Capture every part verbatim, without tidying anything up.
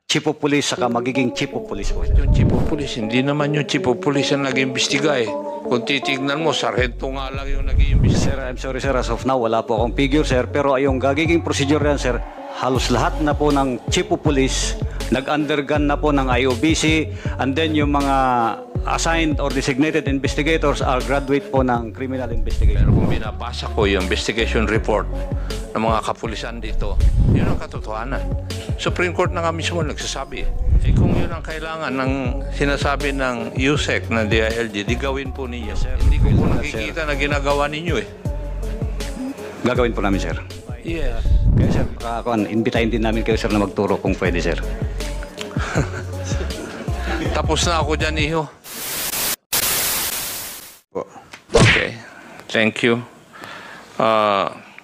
chief of police saka magiging chief of police po. Yung chief of police, hindi naman yung chief of police ang nag-imbestiga eh. Kung titignan mo, sarhento nga lang yung nag-iimbestiga. Sir, I'm sorry sir, as of now wala po akong figure sir, pero yung gagiging procedure yan sir, halos lahat na po ng chief of police nag-undergone na po ng I O B C, and then yung mga assigned or designated investigators are graduate po ng criminal investigation. Pero kung binabasa ko yung investigation report ng mga kapulisan dito, yun ang katotohanan. Supreme Court na nga mismo nagsasabi. Eh kung yun ang kailangan ng sinasabi ng U S E C, ng D I L G, di gawin po ninyo. Sir, hindi ko po nakikita na ginagawa ninyo eh. Gagawin po namin sir. Yes. Kaya sir, baka, imbitahin din namin kayo sir na magturo kung pwede sir. Tapos na ako dyan, iho. Okay. Thank you. Uh,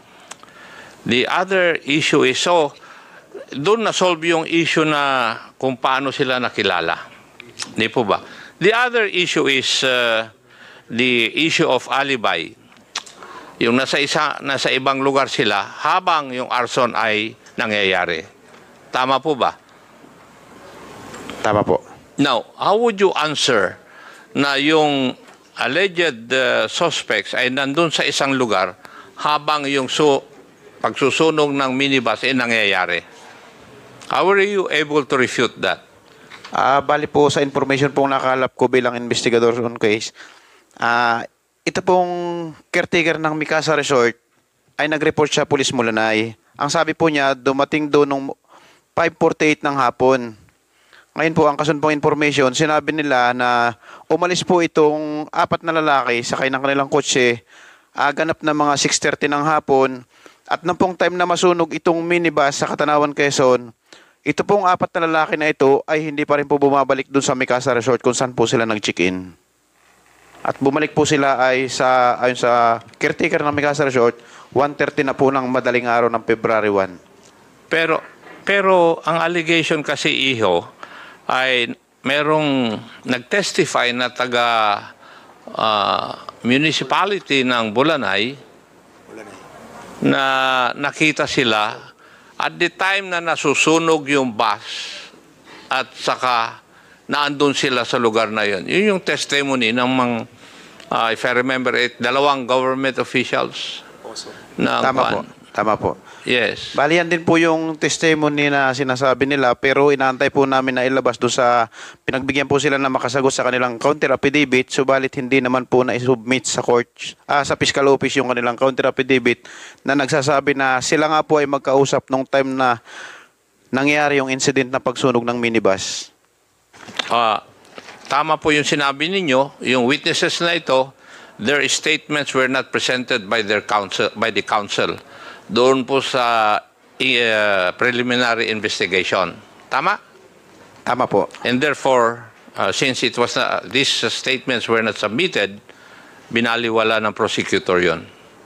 the other issue is, so, doon na-solve yung issue na kung paano sila nakilala. Di po ba? The other issue is uh, the issue of alibi. Yung nasa, isa, nasa ibang lugar sila habang yung arson ay nangyayari. Tama po ba? Tama po. Now, how would you answer na yung alleged uh, suspects ay nandun sa isang lugar habang yung su pagsusunog ng minibus ay nangyayari? How were you able to refute that? Ah, bali po sa information pong nakalap ko bilang investigador on case, ah, ito pong caretaker ng Mikasa Resort ay nag-report sa Police Mulanay. Ang sabi po niya, dumating doon nung five forty-eight ng hapon. Ngayon po, ang kasunod pong information, sinabi nila na umalis po itong apat na lalaki sakay ng kanilang kotse, ah, ganap na mga six thirty ng hapon, at nang pong time na masunog itong minibus sa Katanawan, Quezon, ito pong apat na lalaki na ito ay hindi pa rin po bumabalik doon sa Mikasa Resort kung saan po sila nag-check-in. At bumalik po sila ay sa, ayon sa caretaker ng Mikasa Resort, one thirty na po ng madaling araw ng February one. Pero, pero ang allegation kasi, iho, ay merong nag-testify na taga uh, municipality ng Bulanay na nakita sila at the time na nasusunog yung bus at saka naandun sila sa lugar na yun. Yun yung testimony ng mga, uh, if I remember it, dalawang government officials. Na Tama po. Tama po. Yes. Bali yan din po yung testimony na sinasabi nila, pero inaantay po namin na ilabas doon sa, pinagbigyan po sila na makasagot sa kanilang counter affidavit, subalit hindi naman po na isubmit sa court, ah, sa fiscal office yung kanilang counter affidavit na nagsasabi na sila nga po ay magkausap nung time na nangyari yung incident na pagsunog ng minibus. Uh, tama po yung sinabi ninyo, yung witnesses na ito, their statements were not presented by their counsel, by the counsel doon po sa uh, preliminary investigation. Tama? Tama po. And therefore, uh, since it was uh, these uh, statements were not submitted, binaliwala ng prosecutor yon.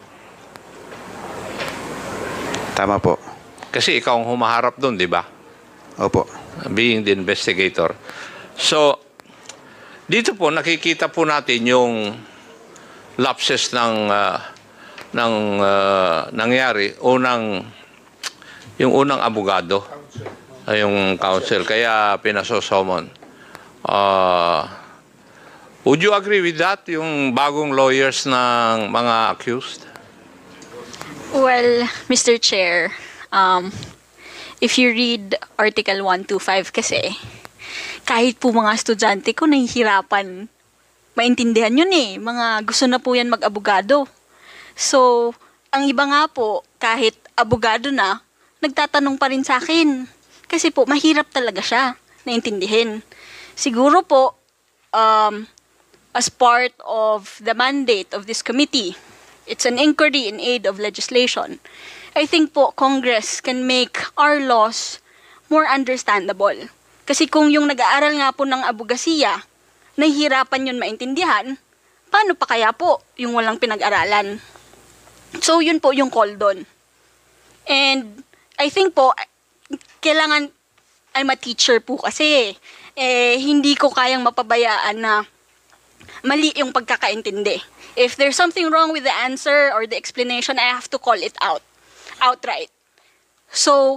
Tama po. Kasi ikaw ang humaharap doon, di ba? Opo. Being the investigator. So, dito po nakikita po natin yung lapses ng uh, ng uh, nangyari unang yung unang abogado ay yung counsel kaya pinasosomon. Uh, would you agree with that, yung bagong lawyers ng mga accused? Well, Mister Chair, um, if you read Article one twenty-five kasi, kahit po mga estudyante ko nahihirapan maintindihan yun eh. Mga gusto na po yan mag-abogado. So, ang iba nga po, kahit abogado na, nagtatanong pa rin sa akin. Kasi po, mahirap talaga siya naintindihin. Siguro po, um, as part of the mandate of this committee, it's an inquiry in aid of legislation. I think po, Congress can make our laws more understandable. Kasi kung yung nag-aaral nga po ng abogasiya, nahihirapan yun maintindihan, paano pa kaya po yung walang pinag-aralan? So, yun po yung call doon. And I think po, kailangan, I'm a teacher po kasi, eh, hindi ko kayang mapabayaan na mali yung pagkakaintindi. If there's something wrong with the answer or the explanation, I have to call it out, outright. So,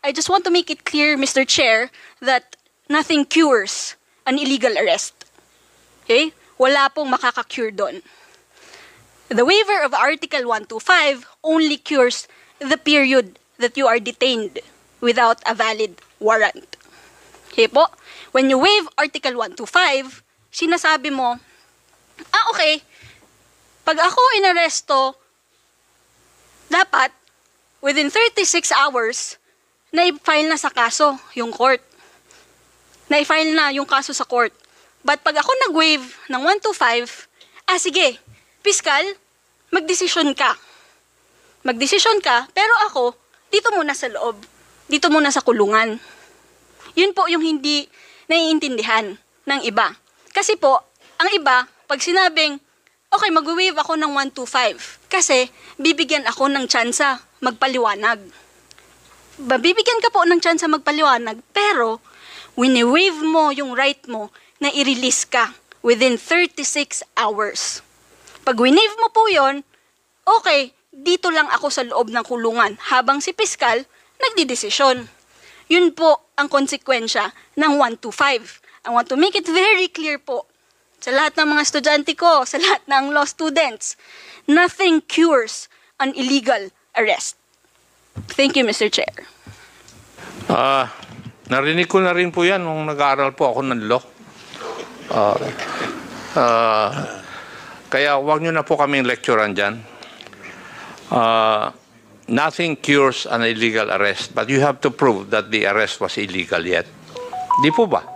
I just want to make it clear, Mister Chair, that nothing cures an illegal arrest. Okay? Wala pong makaka-cure doon. The waiver of Article one twenty-five only cures the period that you are detained without a valid warrant. Okay po? When you waive Article one twenty-five, sinasabi mo, ah okay, pag ako inaresto, dapat within thirty-six hours, na-file na sa kaso yung court. Na-file na yung kaso sa court. But pag ako nag-waive ng one twenty-five, ah sige, piskal, magdesisyon ka. Magdesisyon ka, pero ako, dito muna sa loob. Dito muna sa kulungan. Yun po yung hindi naiintindihan ng iba. Kasi po, ang iba, pag sinabing, okay, mag-waive ako ng one twenty-five, kasi bibigyan ako ng tsansa magpaliwanag. Bibigyan ka po ng tsansa magpaliwanag, pero wini-waive mo yung right mo na i-release ka within thirty-six hours. Pag wini-waive mo po yon, okay, dito lang ako sa loob ng kulungan habang si piskal nagdidesisyon. Yun po ang konsekwensya ng one twenty-five. I want to make it very clear po sa lahat ng mga estudyante ko, sa lahat ng law students, nothing cures an illegal arrest. Thank you, Mister Chair. Ah, narinig ko na rin po yan nung nag-aaral po ako ng law. Ah, ah, kaya wag nyo na po kaming lecturean dyan. Ah, nothing cures an illegal arrest, but you have to prove that the arrest was illegal yet. Di po ba?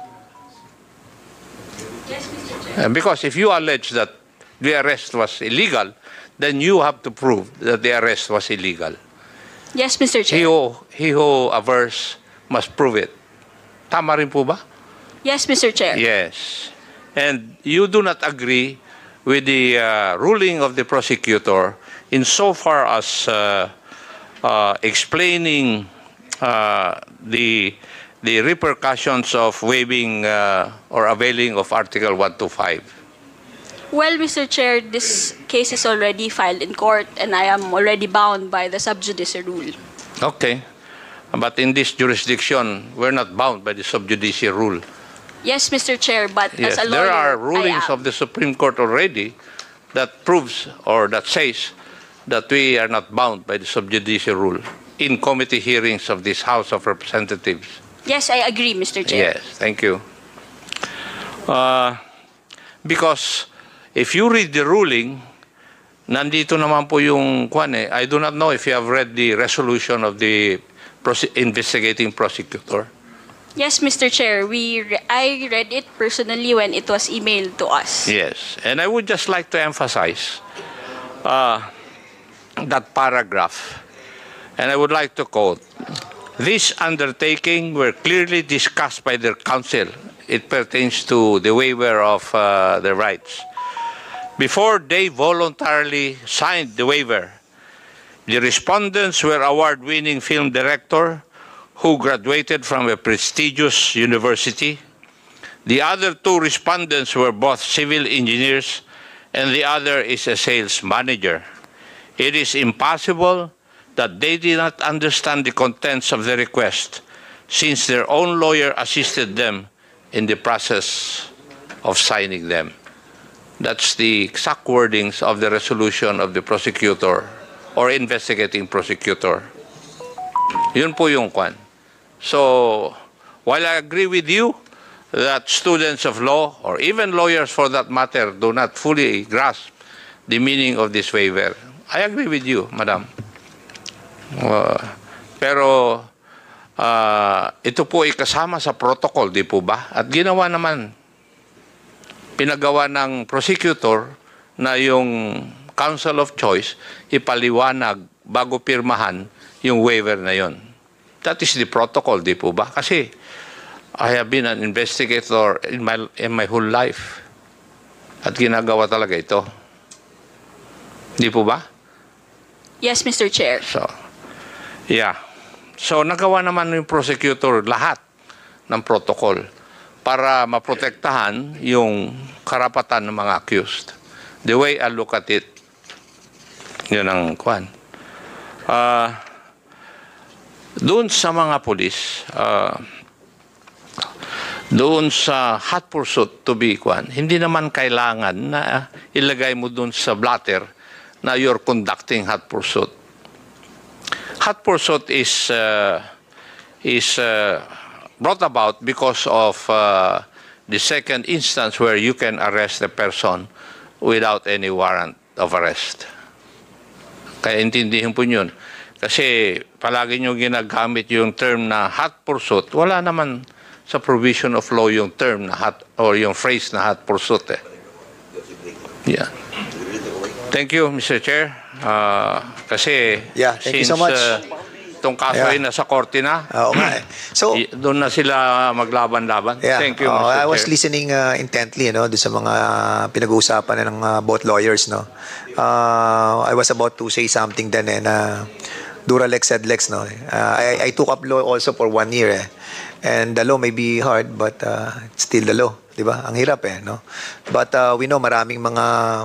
Yes, Mister Chair. Uh, Because if you allege that the arrest was illegal, then you have to prove that the arrest was illegal. Yes, Mister He Chair. who, he who averse must prove it. Tama rin po ba? Yes, Mister Chair. Yes. And you do not agree with the uh, ruling of the prosecutor insofar as uh, uh, explaining uh, the the repercussions of waiving uh, or availing of Article one twenty-five. Well, Mister Chair, this case is already filed in court and I am already bound by the sub judice rule. Okay. But in this jurisdiction, we're not bound by the sub judice rule. Yes, Mister Chair, but Yes, as a lawyer, there are I rulings am. of the Supreme Court already that proves or that says that we are not bound by the sub judice rule in committee hearings of this House of Representatives. Yes, I agree, Mister Chair. Yes, thank you. Uh, because if you read the ruling, nandito naman po yung kwan eh. I do not know if you have read the resolution of the prose- investigating prosecutor. Yes, Mister Chair, we re- I read it personally when it was emailed to us. Yes, and I would just like to emphasize uh, that paragraph, and I would like to quote, "This undertaking were clearly discussed by their counsel." It pertains to the waiver of uh, their rights. Before they voluntarily signed the waiver, the respondents were award-winning film director who graduated from a prestigious university. The other two respondents were both civil engineers, and the other is a sales manager. It is impossible that they did not understand the contents of the request, since their own lawyer assisted them in the process of signing them. That's the exact wordings of the resolution of the prosecutor or investigating prosecutor. Yun po yung kwan. So, while I agree with you that students of law, or even lawyers for that matter, do not fully grasp the meaning of this waiver, I agree with you, Madam. Uh, pero, uh, ito po ay kasama sa protocol, di po ba? At ginawa naman, pinagawa ng prosecutor na yung counsel of choice ipaliwanag bago pirmahan yung waiver na yon. That is the protocol, di po ba? Kasi I have been an investigator in my in my whole life. At ginagawa talaga ito. Di po ba? Yes, Mister Chair. So, yeah. So, nagawa naman yung prosecutor lahat ng protocol para maprotektahan yung karapatan ng mga accused. The way I look at it, yun ang kwan. Uh, doon sa mga pulis, uh, doon sa hot pursuit to be kwan, hindi naman kailangan na ilagay mo doon sa blatter na you're conducting hot pursuit. Hot pursuit is uh, is uh, brought about because of uh, the second instance where you can arrest a person without any warrant of arrest. Kaya intindihin po yun. Kasi palagi nyo ginagamit yung term na hot pursuit, wala naman sa provision of law yung term na hot, or yung phrase na hot pursuit eh. Yeah. Thank you, Mister Chair. Uh, kasi Yeah, thank you since so much. uh, itong kaso Yeah. ay nasa korte na, Oo nga eh. So, i- doon na sila maglaban-laban. yeah, Thank you, oh, Mister I was Chair. listening uh, intently, no, doon sa mga pinag-uusapan ng uh, both lawyers, no. Uh, I was about to say something then eh, na Duralex said Lex, no. Uh, I, I took up law also for one year eh. And the law may be hard, but uh, it's still the law, di ba? Ang hirap eh, no. But uh, we know maraming mga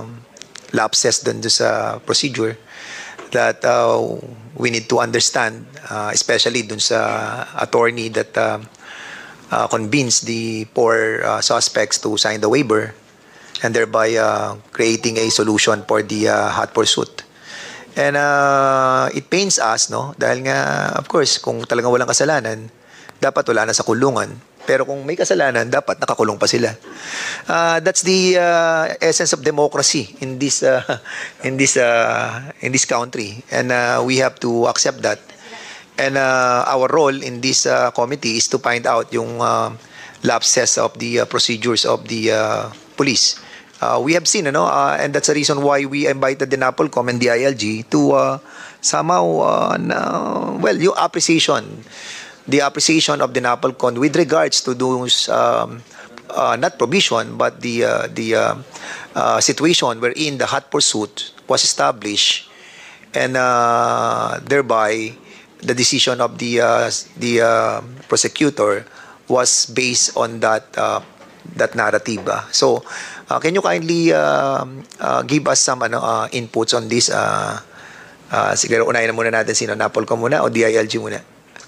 lapses doon doon sa procedure that uh, we need to understand, uh, especially dun sa attorney that uh, uh, convinced the poor uh, suspects to sign the waiver and thereby uh, creating a solution for the uh, hot pursuit. And uh, it pains us, no? Dahil nga, of course, kung talagang walang kasalanan, dapat wala na sa kulungan. Pero kung may kasalanan, dapat nakakulong pa sila. Uh, that's the uh, essence of democracy in this uh, in this uh, in this country, and uh, we have to accept that. And uh, our role in this uh, committee is to find out yung uh, lapses of the uh, procedures of the uh, police. Uh, we have seen, ano, uh, and that's the reason why we invited the NAPOLCOM and the I L G to uh, somehow, uh, na, well, yung appreciation, the appreciation of the NAPOLCOM with regards to those, um, uh, not provision, but the uh, the uh, uh, situation wherein the hot pursuit was established, and uh, thereby the decision of the uh, the uh, prosecutor was based on that uh, that narrative. ah. So, uh, can you kindly uh, uh, give us some ano, uh, inputs on this? Uh, uh, sige, unahin na muna natin sino, NAPOLCOM muna o D I L G muna?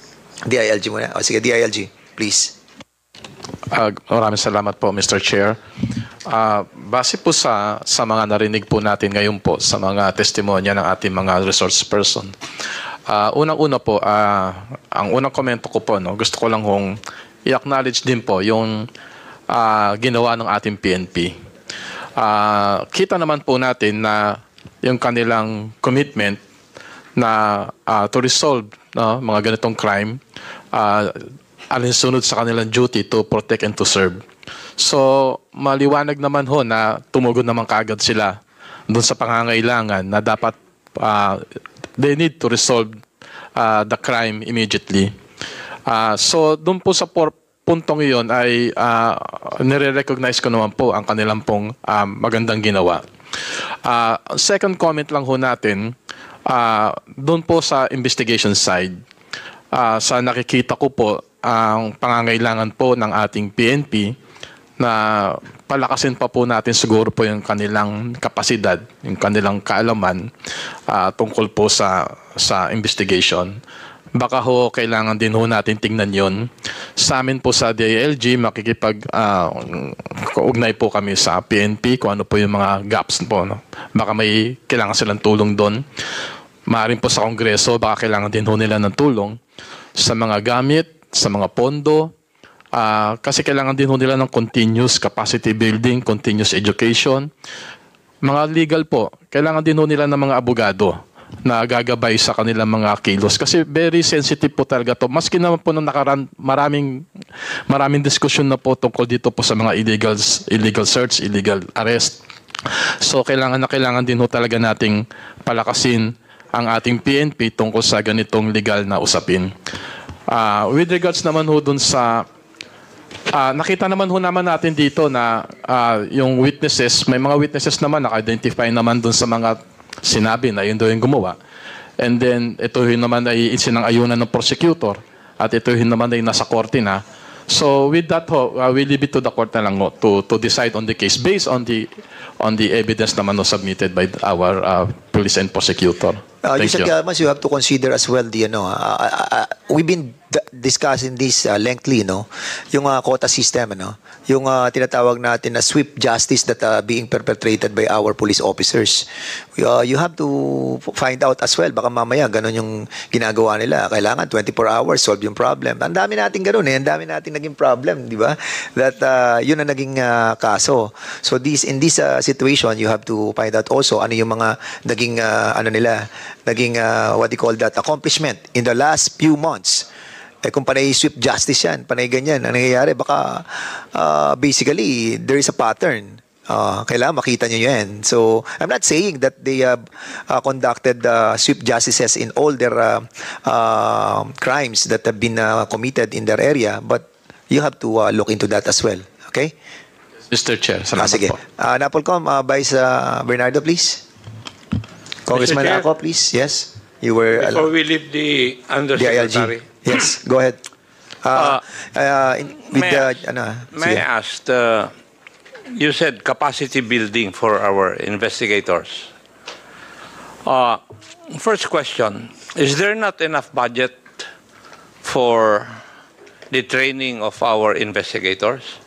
D I L G muna. O sige, D I L G, please. Uh, maraming salamat po, Mister Chair. Uh, base po sa, sa mga narinig po natin ngayon po sa mga testimonya ng ating mga resource person, uh, unang-una po, uh, ang unang komento ko po, no, gusto ko lang hong i-acknowledge din po yung uh, ginawa ng ating P N P. Uh, kita naman po natin na yung kanilang commitment na uh, to resolve no, mga ganitong crime, uh, alinsunod sa kanilang duty to protect and to serve. So, maliwanag naman ho na tumugon naman kagad sila doon sa pangangailangan na dapat uh, they need to resolve uh, the crime immediately. Uh, so, doon po sa por- puntong iyon ay uh, nire-recognize ko naman po ang kanilang pong um, magandang ginawa. Uh, second comment lang ho natin, uh, doon po sa investigation side, uh, sa nakikita ko po ang pangangailangan po ng ating P N P na palakasin pa po natin siguro po yung kanilang kapasidad, yung kanilang kaalaman uh, tungkol po sa sa investigation. Baka ho kailangan din ho natin tingnan yon. Sa amin po sa D I L G, makikipag uh, kaugnay po kami sa P N P kung ano po yung mga gaps po. No? Baka may kailangan silang tulong doon. Maaaring po sa Kongreso, baka kailangan din ho nila ng tulong sa mga gamit, sa mga pondo, uh, kasi kailangan din ho nila ng continuous capacity building, continuous education. Mga legal po, kailangan din ho nila ng mga abogado na gagabay sa kanilang mga kilos. Kasi very sensitive po talaga to. Maski naman po nung nakaraan, maraming, maraming diskusyon na po tungkol dito po sa mga illegal, illegal search, illegal arrest. So kailangan na kailangan din ho talaga nating palakasin ang ating P N P tungkol sa ganitong legal na usapin. Uh, with regards naman ho dun sa uh, nakita naman ho naman natin dito na uh, yung witnesses, may mga witnesses naman naka-identify naman dun sa mga sinabi na yun daw yung gumawa. And then ito yun naman ay isinang-ayunan ng prosecutor at ito yun naman ay nasa korte na. So with that ho, uh, we leave it to the court na lang ho, to, to decide on the case based on the on the evidence naman ho submitted by our uh, police and prosecutor. Uh, Thank Yusek you. Yalmas, you have to consider as well the, ano, uh, uh, uh, we've been d- discussing this uh, lengthily, no? Yung uh, quota system, ano? Yung uh, tinatawag natin na sweep justice that uh, being perpetrated by our police officers. Uh, you have to find out as well, baka mamaya ganun yung ginagawa nila. Kailangan twenty-four hours, solve yung problem. Ang dami natin ganun eh, ang dami natin naging problem, di ba? That uh, yun ang naging uh, kaso. So this in this uh, situation, you have to find out also ano yung mga naging uh, ano nila, naging uh, what do you call that, accomplishment in the last few months. Eh kung panay sweep justice yan, panay ganyan, ang nangyayari, baka uh, basically there is a pattern. Uh, kailangan makita nyo yan. So, I'm not saying that they have uh, conducted uh, sweep justices in all their uh, uh, crimes that have been uh, committed in their area, but you have to uh, look into that as well. Okay? Mister Chair, Ah, salamat sige. po. Uh, Napolcom, uh, Vice uh, Bernardo, please. Congressman Chair. Ako, please. Yes. You were... Before we leave the the I L G. undersecretary, Yes, go ahead. Uh, uh, in, with may the... I- ano, may sige. I ask, uh, you said capacity building for our investigators. Uh, first question, is there not enough budget for the training of our investigators?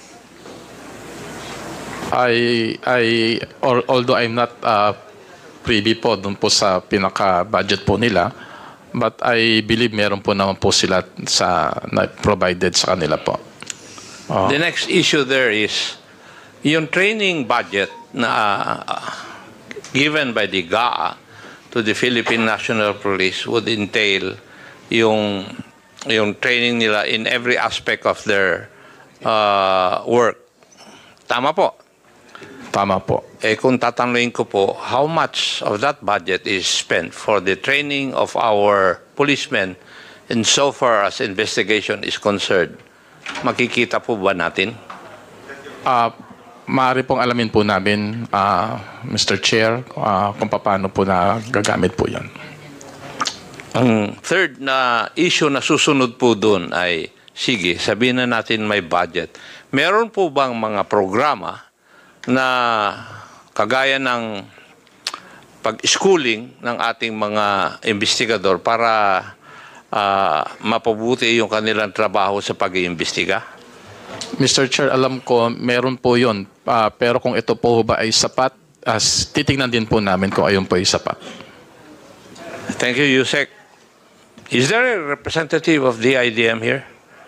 I, I, al- although I'm not uh, privy po dun po sa pinaka-budget po nila, but I believe meron po naman po sila sa na provided sa kanila po. Oh. The next issue there is yung training budget na uh, given by the G A A to the Philippine National Police would entail yung yung training nila in every aspect of their uh, work. Tama po. Tama po. Eh kung tatanungin ko po, how much of that budget is spent for the training of our policemen in so far as investigation is concerned? Makikita po ba natin? Uh, maaari pong alamin po namin, uh, Mister Chair, uh, kung paano po na gagamit po yan. Ang third na issue na susunod po doon ay, sige, sabihin na natin may budget. Meron po bang mga programa na kagaya ng pag-schooling ng ating mga investigador para uh, mapabuti yung kanilang trabaho sa pag-iimbestiga? Mister Chair, alam ko, meron po yun. Uh, pero kung ito po ba ay sapat, as titingnan din po namin kung ayun po ay sapat. Thank you, Yusek. Is there a representative of D I D M here?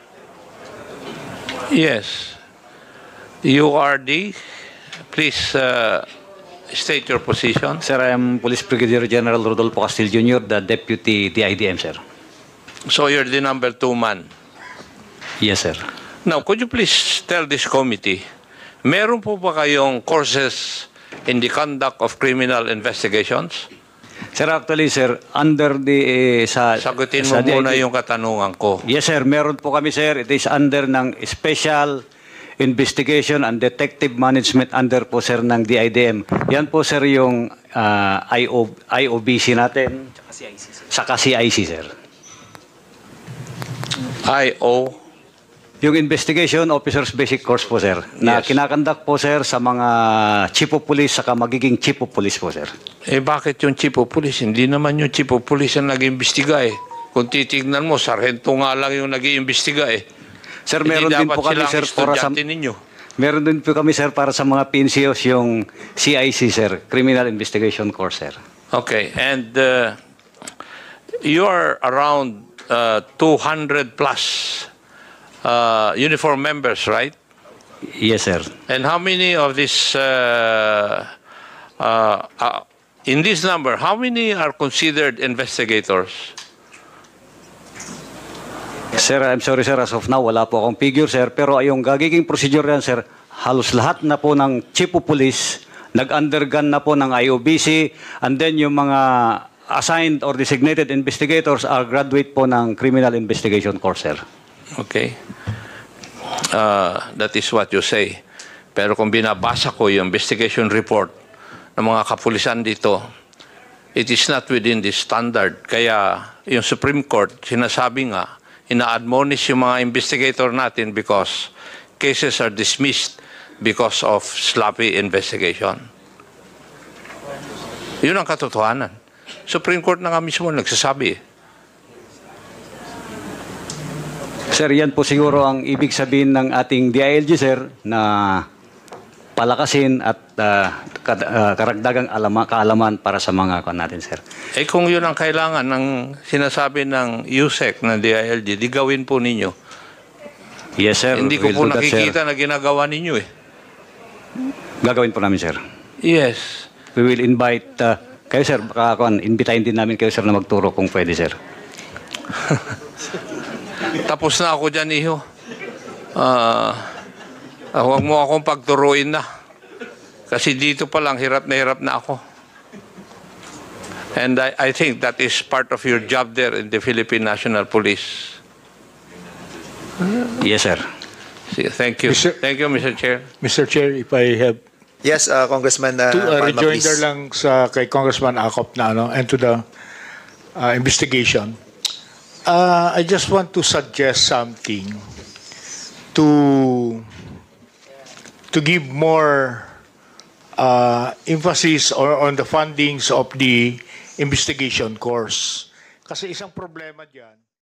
Yes. U R D, please uh, state your position. Sir, I am Police Brigadier General Rodolfo Castil Junior, the Deputy D I D M, sir. So you're the number two man. Yes, sir. Now, could you please tell this committee, meron po ba kayong courses in the conduct of criminal investigations? Sir, actually, sir, under the... eh, sa, Sagutin sa mo muna D I D yung katanungan ko. Yes, sir. Meron po kami, sir. It is under ng Special Investigation and Detective Management under po, sir, ng D I D M. Yan po, sir, yung uh, I O B C natin. Saka C I C, sir. I O Yung Investigation Officers Basic Course po, sir. Na Yes. kinakandak po, sir, sa mga chief of police saka magiging chief of police po, sir. Eh bakit yung chief of police? Hindi naman yung chief of police ang nag-iimbestiga eh. Kung titignan mo, sarhento nga lang yung nag-iimbestiga eh. Sir, Hindi meron din dapat po kami, silang sir, para sa... estudyante ninyo. Meron din po kami, sir, para sa mga P N C Os yung C I C, sir. Criminal Investigation Course, sir. Okay, and uh, you are around uh, two hundred plus uh, uniform members, right? Yes, sir. And how many of this, uh, uh, uh, in this number, how many are considered investigators? Sir, I'm sorry, sir. As of now, wala po akong figure, sir. Pero yung gagiging procedure yan, sir, halos lahat na po ng chief of police, nag-undergone na po ng I O B C, and then yung mga assigned or designated investigators are graduate po ng criminal investigation course, sir. Okay. Uh, that is what you say. Pero kung binabasa ko yung investigation report ng mga kapulisan dito, it is not within the standard. Kaya yung Supreme Court, sinasabi nga, ina-admonish yung mga investigator natin because cases are dismissed because of sloppy investigation. Yun ang katotohanan. Supreme Court na nga mismo nagsasabi. Sir, yan po siguro ang ibig sabihin ng ating D I L G, sir, na palakasin at ah, kad- ah, karagdagang alama, kaalaman para sa mga kan natin, sir. Eh kung yun ang kailangan ng sinasabi ng U S E C na D I L G, di gawin po ninyo. Yes, sir. Hindi ko We'll po do that, sir. nakikita na ginagawa ninyo eh. Gagawin po namin, sir. Yes. We will invite ah, kayo, sir. Baka kuwan, invitahin din namin kayo, sir, na magturo kung pwede, sir. Tapos na ako dyan, iho. Ah, ah, huwag mo akong pagturuin na. Kasi dito pa lang, hirap na hirap na ako. And I, I think that is part of your job there in the Philippine National Police. Yes, sir. See, Thank you. Mister Thank you, Mister Chair. Mister Chair, if I have Yes, uh, Congressman uh, to uh, Palma, rejoinder please. lang sa kay Congressman Acop na ano and to the uh, investigation. Uh, I just want to suggest something to to give more uh, emphasis or on the fundings of the investigation course. Kasi isang problema diyan